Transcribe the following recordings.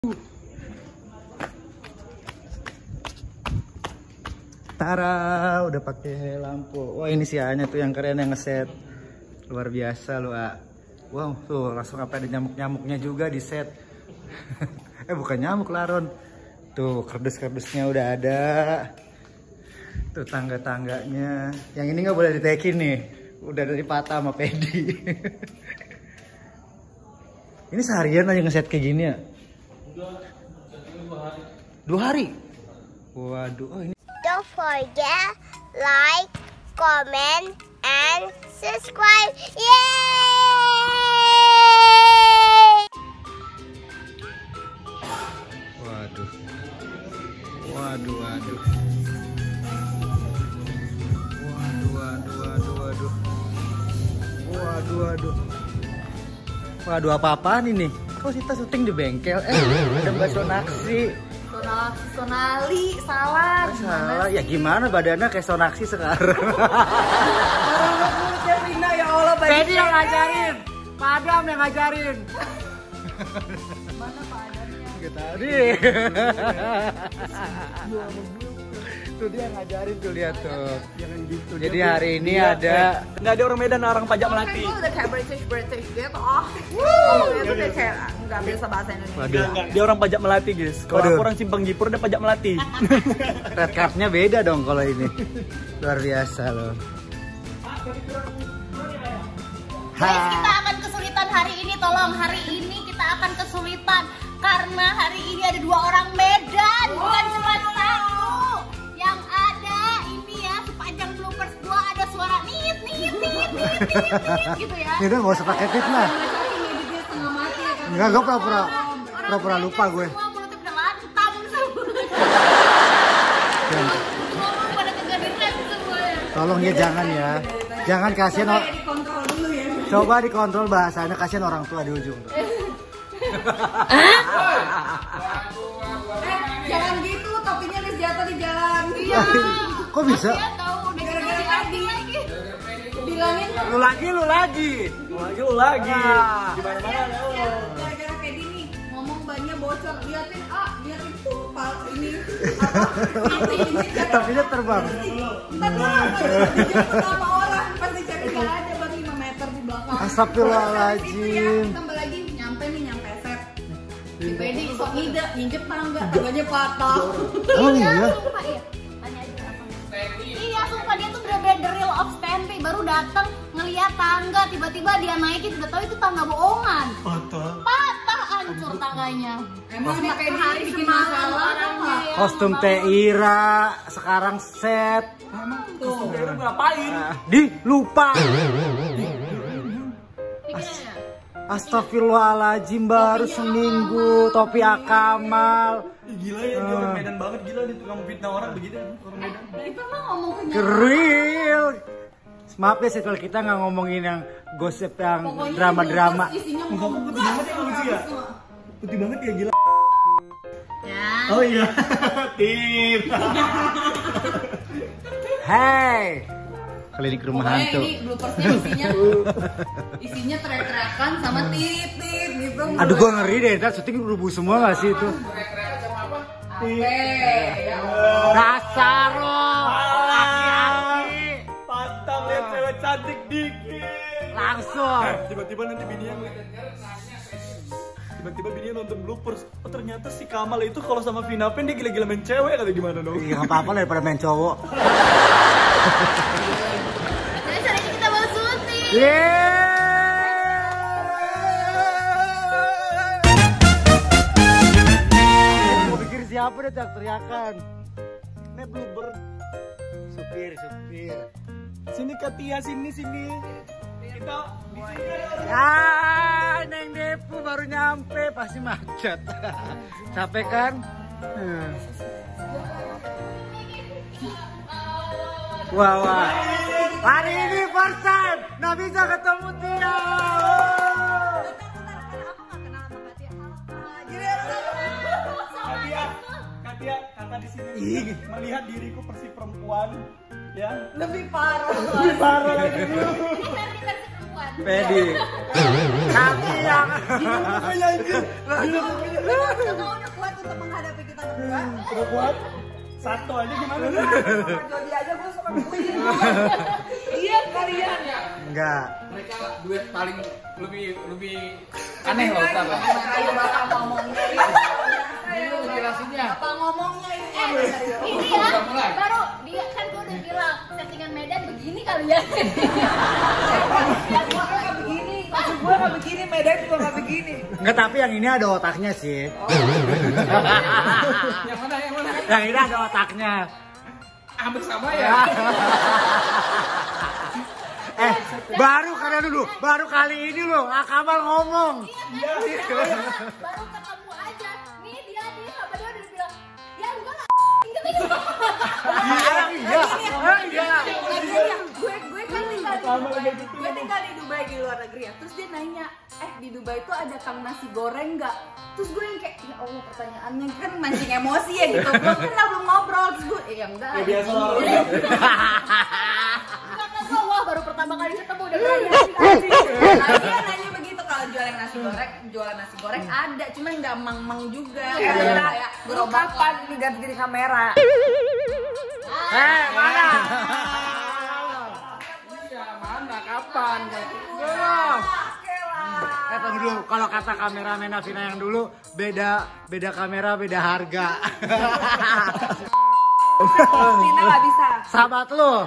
Tara, udah pakai lampu. Wah, ini si Anya tuh yang keren yang ngeset. Luar biasa lu, A. Wow, tuh langsung apa ada nyamuk-nyamuknya juga di set. Bukan nyamuk, Laron. Tuh, kardus-kardusnya udah ada. Tuh tangga-tangganya. Yang ini nggak boleh ditekin nih. Udah dari patah sama Pedi. Ini seharian aja ngeset kayak gini ya? Udah, 2 hari. Waduh, oh ini. Don't forget like, comment, and subscribe. Yay! Waduh. Waduh, waduh. Waduh, waduh, waduh, waduh. Waduh, waduh. Waduh, apa-apaan ini? Kok kita syuting di bengkel? Ada Mbak Sonaksi. Sonali, salah. Salah, ya gimana badannya kayak Sonaksi sekarang. Ya Allah, Pedi yang ngajarin, Padam yang ngajarin. Mana Padamnya? Gak tadi. Tuh dia ngajarin tuh, lihat tuh. Jangan gitu. Jadi hari ini ada nggak ada orang Medan, orang pajak melati. Kan gue udah kayak British gitu. Ngomongnya tuh udah kayak nggak biasa bahasa Indonesia. Enggak, dia orang pajak melati, guys. Kalau aku orang Simpang Jipur, dia pajak melati. red cardnya beda dong kalau ini. Luar biasa loh. Guys, kita akan kesulitan hari ini. Tolong, hari ini kita akan kesulitan karena hari ini ada 2 orang Medan, bukan cuma 1. Yang ada ini ya, sepanjang bloopers gua ada suara nit gitu ya. Ini udah nggak usah pakai tit lah. Enggak, gue pura-pura lupa gue. Semua mulutnya udah lantam semua. Ngomong pada kegadiran semuanya. Tolong ya, jangan ya. Jangan kasihan. Dikontrol dulu ya. Coba dikontrol bahasanya, kasihan orang tua di ujung. Jangan gitu, topinya habis jatuh di jalan. Iya. Kok bisa? Dia tahu udah gara-gara tadi lagi. Bilangin Lu lagi. Gimana-mana lo. gara-gara Pedi nih ngomong bannya bocor, liatin tuh ini apa ini Tapi dia terbang. ntar dijemput sama orang pas dicari nggak ada, baru 5 meter di belakang. Astagfirullahaladzim. Tambah lagi nyampe set si Pedi sok ngide nginjek tangganya patah. Oh iya. Sumpah, iya. Tanya aja kenapa. Iya, sumpah dia tuh bener-bener the real of standby. Baru datang ngeliat tangga, tiba-tiba dia naikin, udah tahu itu tangga bohongan. Patah, hancur tangganya. Emang si Pedi bikin masalah apa? Kostum Teira sekarang set. Tuh. Lu ngapain? Lupa. Pikirannya. Astagfirullahaladzim, baru seminggu topi Akamal. Gila ya, dia orang Medan banget, gila dia tukang fitnah orang begitu, orang Medan. Kita mah ngomong ke Keril. Maaf ya kalau kita nggak ngomongin yang gosip yang drama-drama. isinya Putih banget ya manusia. Putih banget ya, gila. Ya. Oh iya. Tim. Hey, klinik rumah pokoknya hantu. ini bloopersnya isinya teriak-teriakan sama tit gitu. Aduh, gua ngeri deh, ntar syuting rubuh semua nggak sih itu? Ya Dasar lo, laki-laki. Pantang lihat cewek cantik dikit. Langsung. Tiba-tiba nanti bininya nonton bloopers. Oh ternyata si Kamal itu kalau sama Vina Pen dia gila-gila main cewek, atau gimana dong? Iya, nggak apa-apa daripada main cowok. Jadi hari ini kita mau syuting. Mau pikir siapa deh teriakan? Ini blooper. Supir. Sini Katia, sini. Kita Neng Depu baru nyampe, pasti macet. Capek kan? Wah. Hari ini first time, nggak bisa ketemu Tia. Katia, kakak di sini melihat diriku versi perempuan, ya. lebih parah. Lebih parah lagi. Ini versi perempuan. Pedi. Kaki yang. Kau udah kuat untuk menghadapi kita berdua. Udah kuat? Satu aja gimana nih? Sama Jody aja gue suka bukuin. Iya kalian. Enggak. Mereka duet paling lebih aneh loh, apa? Ayo bapak ngomongnya. Ini jelasinnya. Apa ngomongnya ini? Ini ya, baru dia kan gue udah bilang settingan Medan begini kali ya. Gue nggak begini, maksud gue nggak begini, Medan juga nggak begini. Enggak, tapi yang ini ada otaknya sih. Yang mana? Yang ini ada otaknya. Hampir sama ya. Baru kali ini lo Kamal ngomong. Baru ketemu aja. Nih dia sama dia udah bilang, ya enggak lah. Gue tinggal di Dubai di luar negeri ya. Terus dia nanya, di Dubai itu ada kang nasi goreng nggak? Terus gue yang kayak, ya Allah pertanyaannya kan mancing emosi ya gitu. Belum ngobrol. Terus gue, ya enggak. Ya biasa lah. Wah baru pertama kali ketemu udah berani. Dia nanya begitu, kalau jualan nasi goreng ada, cuman nggak mang juga. Kayak lu kapan diganti di kamera? Mana? Iya, mana? Kapan? Tunggu dulu, kalau kata kameramen Avina yang dulu beda kamera, beda harga. Vina nggak bisa. Sahabat lo.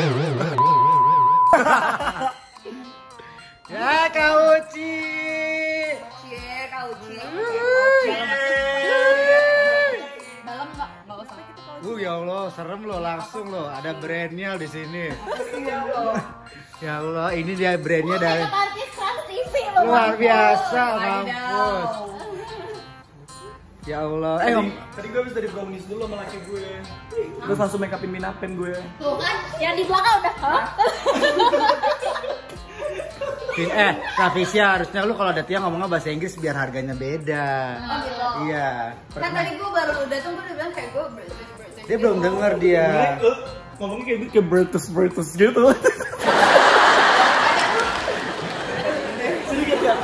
Ya Kak Uci. Cie, kau cie. Dalam nggak usah. Ya Allah, serem lo, langsung lo. Ada brandnya di sini. Ya Allah, ini dia brandnya dari Artis Trans TV loh. luar biasa, mampus. Ya Allah, Tadi gue habis dari brownies dulu sama laki gue. Terus langsung make upin Minapen gue. Tuh kan, yang di belakang udah. Kak Fisya, harusnya lu kalau ada Tia ngomongnya bahasa Inggris biar harganya beda. Oh gitu. Iya. Kan tadi gue baru datang, gue udah bilang kayak gue Dia belum denger dia. Ngomongnya kayak Bertus gitu. Sedikit ya.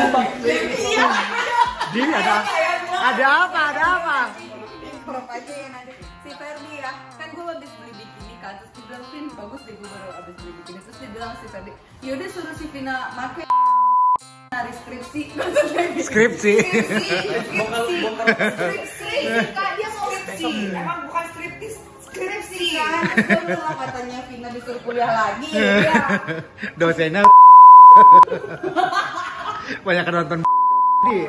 Dia ada apa? Crop aja ya nanti. Si Ferdi ya, kan gue habis beli bikini kan, terus dia bilang, Vin bagus deh gue baru habis beli bikini. Terus dia bilang si Ferdi, yaudah suruh si Vina make nari skripsi. Skripsi. Skripsi, Kak, dia mau skripsi. Emang bukan skripsi kan? Terus gue bilang katanya Vina disuruh kuliah lagi ya. Dosennya banyak nonton di.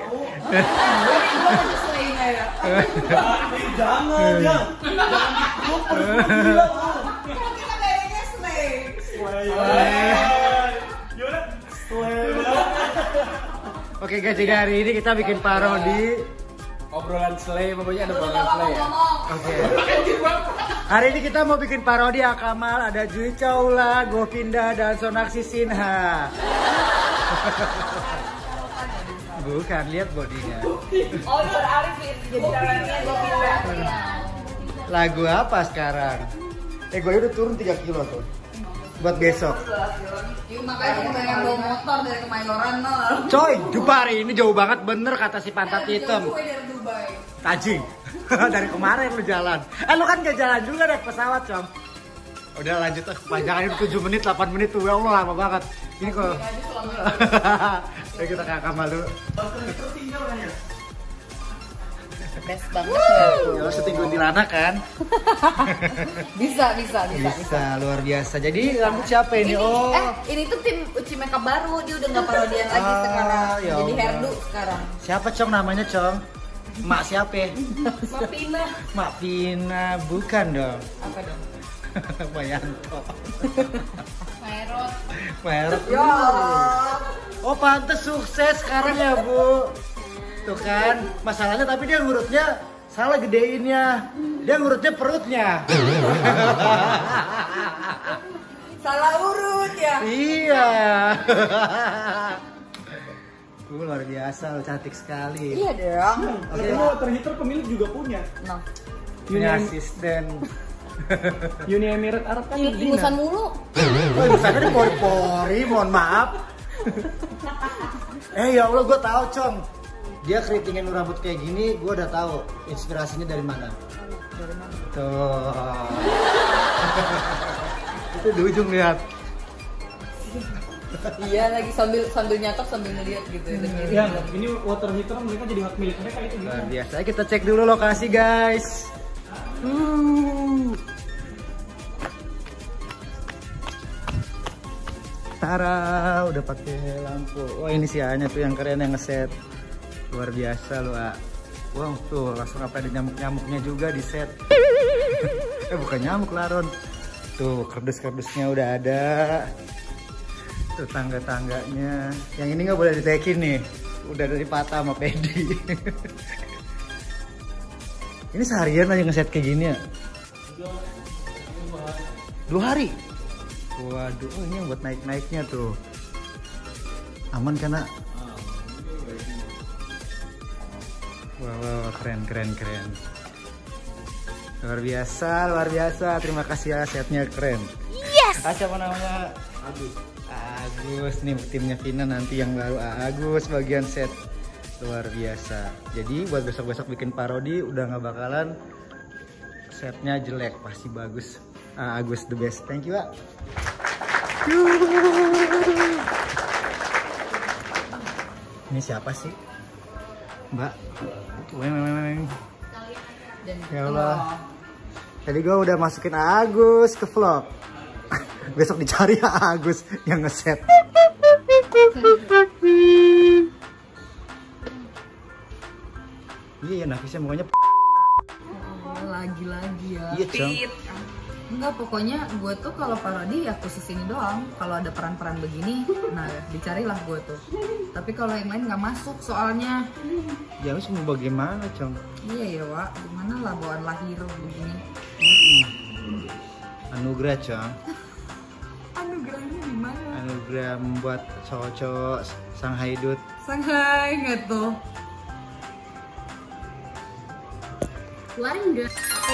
Jangan. Kita kayaknya slay. Gimana? Oke guys, jadi hari ini kita bikin parodi. Obrolan slay, pokoknya ada obrolan slay ya. Oke. Hari ini kita mau bikin parodi Akamal, ada Jui Chaula, Govinda, dan Sonakshi Sinha. Bukan, lihat bodinya. Oh, beralih jadi jalannya gue pindah. Lagu apa sekarang? Gue udah turun 3 kilo tuh. Buat besok. Yuk, makanya gue pengen bawa motor dari Kemayoran nol. Coy, jumpa hari ini jauh banget bener kata si pantat hitam. Gue dari Dubai. Tajing. Dari kemarin lu jalan. Lu kan gak jalan juga naik pesawat, Com. Udah lanjut panjangan 7 menit, 8 menit tuh. Ya Allah, lama banget. Ini kok. Ya kita ke Akamal dulu. Best banget Ya lo syuting kuntilanak kan? Bisa. Luar biasa. Jadi rambut siapa ini? Oh. Ini tuh tim Uci Makeup baru, dia udah nggak parodian lagi sekarang. Ya Jadi Allah. hairdo sekarang. Siapa Cong namanya Cong? Mak siapa? Mapina. Mak Pina, bukan dong. Apa dong? Mayanto. Maerot. Merek. Ya. Oh pantes sukses sekarang ya Bu. Tuh kan, masalahnya tapi dia ngurutnya salah gedeinnya. Dia ngurutnya perutnya. Salah urut ya. Iya. Luar biasa, lo cantik sekali. Iya dong. Tapi water heater pemilik juga punya. Nah. Punya asisten. Uni Emirat Arab kan Ingusan mulu. Oh, misalnya ada pori-pori, mohon maaf. Ya Allah, gue tahu Cong. Dia keritingin rambut kayak gini, gue udah tahu inspirasinya dari mana. Dari mana? Tuh. Itu di ujung lihat. Iya lagi sambil nyatok sambil ngeliat gitu. Ya, ini water heater mereka jadi hak milik mereka itu. Luar biasa. Kita cek dulu lokasi, guys. Tara, udah pakai lampu. Wah, ini si Anya tuh yang keren yang ngeset. Luar biasa lu, A. Wow, tuh langsung apa ada nyamuk-nyamuknya juga di set. Bukan nyamuk, Laron. Tuh, kardus-kardusnya udah ada. Tuh tangga-tangganya. Yang ini nggak boleh ditekin nih. Udah dari patah sama Pedi. Ini seharian aja ngeset kayak gini ya? 2 hari? Waduh, oh ini yang buat naik-naiknya tuh. Aman kan, Nak? Wow, keren. Luar biasa. Terima kasih ya, setnya keren. Yes. Siapa namanya? Agus nih timnya Vina nanti yang baru. Agus bagian set. Luar biasa. Jadi buat besok-besok bikin parodi udah nggak bakalan setnya jelek, pasti bagus. Agus the best. Thank you, Pak. Ini siapa sih? Mbak. Weng. Ya Allah. Tadi gue udah masukin Agus ke vlog. Besok dicari Agus yang ngeset. Iya, Nafisnya mukanya Lagi-lagi ya. Iya, Cong. Enggak, pokoknya gue tuh kalau parodi ya khusus ini doang. Kalau ada peran-peran begini, nah dicarilah gue tuh. Tapi kalau yang lain nggak masuk soalnya. Ya harus mau bagaimana, Cong? Iya ya, Wak. Gimana lah bawaan lahir begini. Anugerah, Cong. Anugerahnya gimana? Anugerah membuat cowok-cowok Shanghai Dut. Shanghai nggak tuh? Keluarin enggak?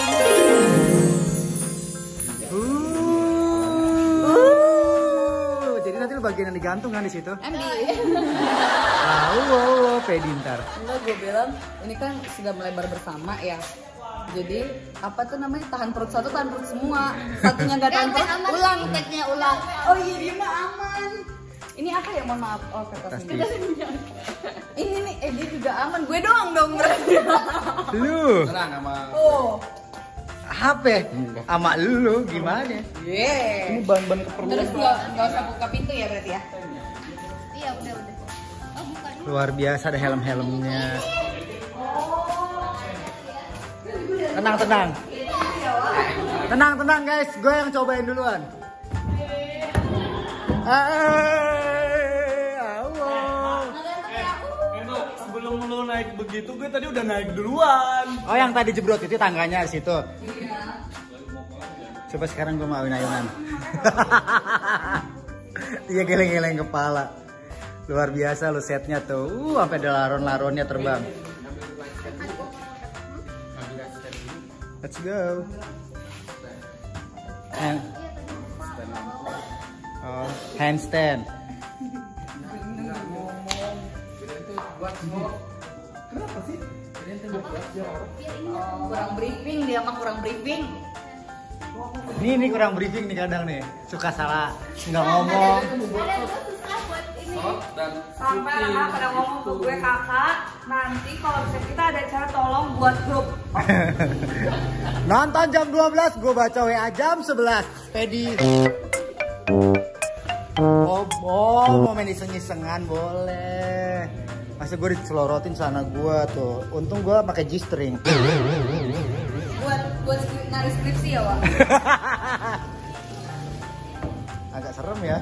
Jadi nanti lu bagian yang digantung kan di situ? Andi. Pedi ntar. Enggak, gue bilang ini kan sudah melebar bersama ya. Jadi apa tuh namanya, tahan perut satu, tahan perut semua. Satunya nggak tahan perut, ulang teknya ulang. Oh iya, dia mah aman. Ini apa ya, mohon maaf. Oh, kertas ini. Ini nih, dia juga aman. Gue doang dong berarti. Lu? Tenang sama. Oh. HP? Sama lu gimana? Yeah. Ini bahan-bahan keperluan. Terus nggak usah buka pintu ya berarti ya? Iya, udah. Oh, bukan. Luar biasa, ada helm-helmnya. Tenang guys, gue yang cobain duluan. Sebelum lu naik begitu, gue tadi udah naik duluan. Oh, yang tadi jebrot itu tangganya di situ. Coba sekarang gue mau ayun-ayunan. Iya, geleng-geleng kepala. Luar biasa lu setnya tuh. Sampai ada laron-laronnya terbang. Let's go. Handstand. Kurang briefing dia mah, kurang briefing. Ini kurang briefing nih kadang nih. Suka salah, nggak ngomong. Sampai anak pada ngomong ke gue, kakak, nanti kalau misalnya kita ada acara tolong buat grup. Nonton jam 12, gue baca WA jam 11. Pedi. Mau main iseng-isengan boleh. Masa gue dicelorotin sana gue tuh. Untung gue pakai G-string. Buat narik skripsi ya, Wak. Agak serem ya.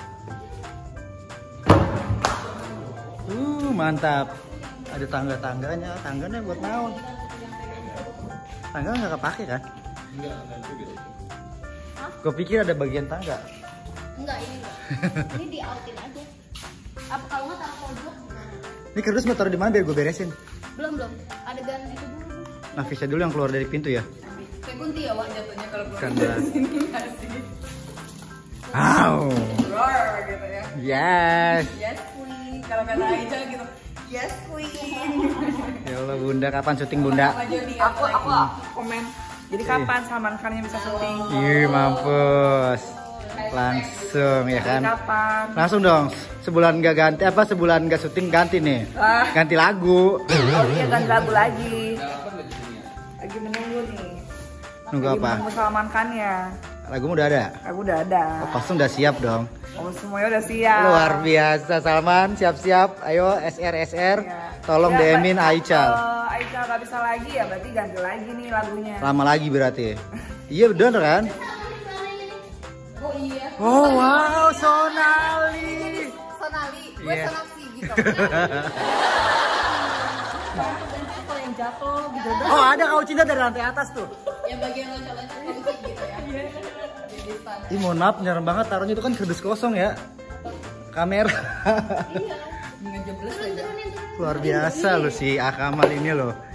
Mantap. Ada tangga-tangganya. Tangganya buat naon? Tangga nggak kepake kan? Enggak juga. Gue pikir ada bagian tangga. Enggak, ini enggak. Ini di outin aja. Apa kalau nggak taruh pojok? Ini kardus mau taruh di mana biar gue beresin? Belum. Adegan itu dulu. Nafisnya dulu yang keluar dari pintu ya. Kayak Kunti ya Wak jatuhnya kalau keluar Kan dari sini nggak sih? Wow. Roar gitu ya. Yes. Yes queen. Kalau kata Aija gitu. Yes queen. Ya Allah Bunda, kapan syuting Bunda? Sama Jody Aku komen. Jadi kapan Salman Khan-nya bisa syuting? Ih mampus. Langsung ya kan. Kapan? Langsung dong. Sebulan gak ganti apa? Sebulan gak syuting ganti nih. Ah. Ganti lagu. Oh iya, ganti lagu lagi. Lagi menunggu nih. Nunggu Lagi apa? menunggu Salman Khan-nya. Lagumu udah ada? Lagu udah ada. Oh, kostum udah siap dong. Oh, semuanya udah siap. Luar biasa Salman, siap-siap. Ayo SR. Iya. Tolong Ya, DM-in Aichal. Aichal gak bisa lagi ya, berarti ganti lagi nih lagunya. Lama lagi berarti. Iya bener kan? Oh iya. Oh wow, Sonali. Sonali. Gue Iya. Sonaksi gitu. Kalau yang jatuh gitu. Oh ada kau cinta dari lantai atas tuh. Yang bagian loncat-loncat kunci gitu ya. Jadi stand. Ih mohon maaf, nyerem banget taruhnya itu kan kerdus kosong ya. Kamera. Dengan jebles aja. Luar biasa lu si Akamal ini loh.